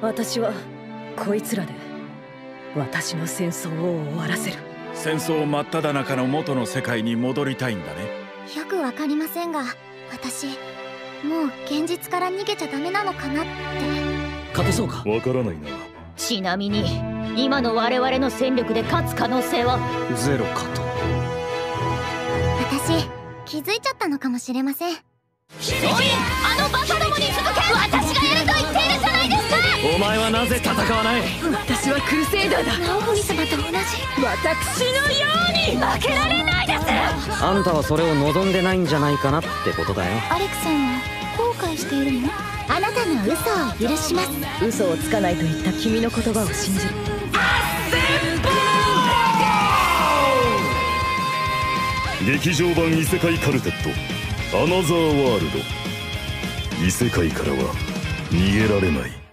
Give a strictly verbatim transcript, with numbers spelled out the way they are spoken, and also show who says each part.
Speaker 1: 私はこいつらで私の戦争を終わらせる。
Speaker 2: 戦争真っ只中の元の世界に戻りたいんだね。
Speaker 3: よくわかりませんが、私もう現実から逃げちゃダメなのかなって。
Speaker 4: 勝てそうか。
Speaker 5: わからないな。
Speaker 6: ちなみに今の我々の戦力で勝つ可能性は
Speaker 4: ゼロかと。
Speaker 3: 私気づいちゃったのかもしれません。
Speaker 6: そういうあのバカどもに続け、私がやると言っているじゃないですか。
Speaker 4: お前はなぜ戦わない。
Speaker 1: 私はクルセイダーだ。
Speaker 3: ナオミ様と同じ。
Speaker 1: 私のように
Speaker 6: 負けられないです。
Speaker 7: あんたはそれを望んでないんじゃないかなってことだよ。
Speaker 3: アレクさんは後悔しているの？あなたの嘘を許します。
Speaker 1: 嘘をつかないと言った君の言葉を信じる。
Speaker 5: 劇場版異世界カルテットアナザーワールド。異世界からは逃げられない。